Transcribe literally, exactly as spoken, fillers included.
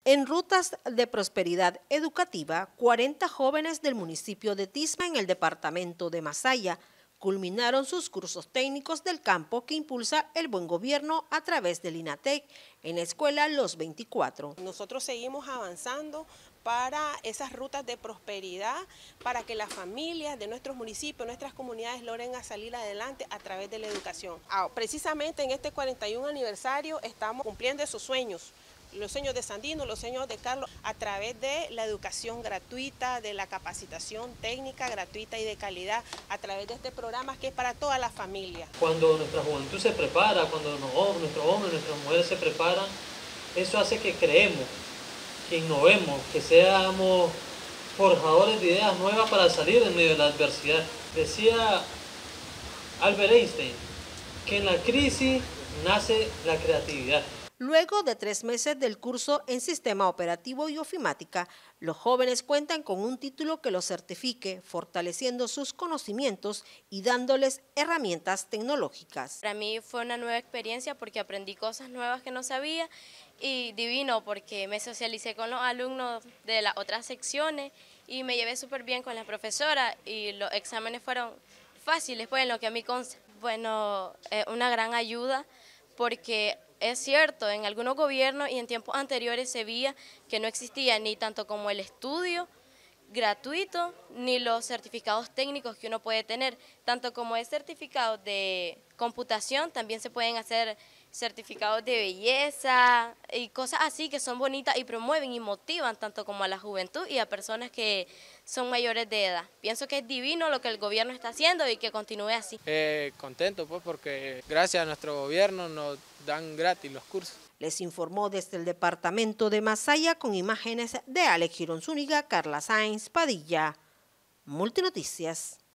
En Rutas de Prosperidad Educativa, cuarenta jóvenes del municipio de Tisma, en el departamento de Masaya, culminaron sus cursos técnicos del campo que impulsa el buen gobierno a través del INATEC en la escuela Los veinticuatro. Nosotros seguimos avanzando para esas rutas de prosperidad, para que las familias de nuestros municipios, nuestras comunidades logren a salir adelante a través de la educación. Ah, precisamente en este cuarenta y un aniversario estamos cumpliendo esos sueños, los sueños de Sandino, los sueños de Carlos, a través de la educación gratuita, de la capacitación técnica gratuita y de calidad, a través de este programa que es para toda la familia. Cuando nuestra juventud se prepara, cuando nuestros hombres, nuestras mujeres se preparan, eso hace que creemos, que innovemos, que seamos forjadores de ideas nuevas para salir en medio de la adversidad. Decía Albert Einstein que en la crisis nace la creatividad. Luego de tres meses del curso en Sistema Operativo y Ofimática, los jóvenes cuentan con un título que los certifique, fortaleciendo sus conocimientos y dándoles herramientas tecnológicas. Para mí fue una nueva experiencia porque aprendí cosas nuevas que no sabía y divino porque me socialicé con los alumnos de las otras secciones y me llevé súper bien con la profesora y los exámenes fueron fáciles, pues en lo que a mí consta. Bueno, es una gran ayuda porque es cierto, en algunos gobiernos y en tiempos anteriores se veía que no existía ni tanto como el estudio gratuito, ni los certificados técnicos que uno puede tener, tanto como el certificado de computación, también se pueden hacer certificados de belleza y cosas así que son bonitas y promueven y motivan tanto como a la juventud y a personas que son mayores de edad. Pienso que es divino lo que el gobierno está haciendo y que continúe así. Eh, contento pues porque gracias a nuestro gobierno nos dan gratis los cursos. Les informó desde el departamento de Masaya con imágenes de Alex Girón Zúñiga, Carla Sáenz Padilla, Multinoticias.